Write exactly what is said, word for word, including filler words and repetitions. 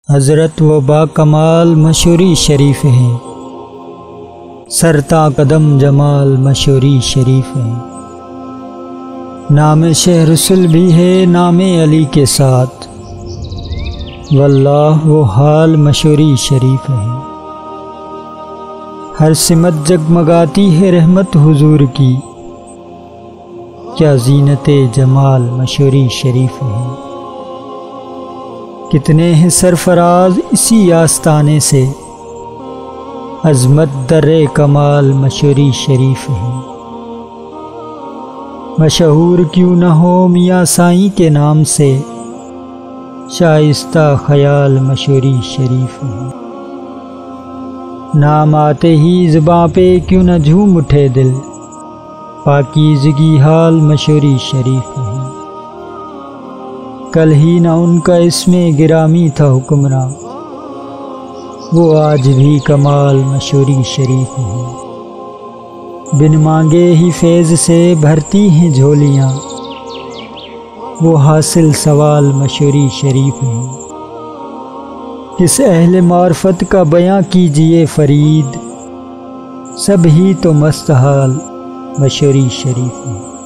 حضرت و با کمال مشوری شریف ہیں، سرتا قدم جمال مشوری شریف ہیں۔ نام شہ رسول بھی ہے نام علی کے ساتھ، واللہ وہ حال مشوری شریف ہیں۔ ہر سمت جگمگاتی ہے رحمت حضور کی، کیا زینت جمال مشوری شریف ہیں۔ کتنے ہیں سرفراز اسی آستانے سے، عظمت در کمال مشوری شریف ہیں۔ مشہور کیوں نہ ہو میاں سائیں کے نام سے، شائستہ خیال مشوری شریف ہیں۔ نام آتے ہی زباں پہ کیوں نہ جھوم اٹھے دل، پاکیزگی حال مشوری شریف ہیں۔ کل ہی نہ ان کا اس میں گرامی تھا حکمراں، وہ آج بھی کمال مشوری شریف ہیں۔ بن مانگے ہی فیض سے بھرتی ہیں جھولیاں، وہ حاصل سوال مشوری شریف ہیں۔ کس اہل معرفت کا بیاں کیجئے فرید، سب ہی تو مست حال مشوری شریف ہیں۔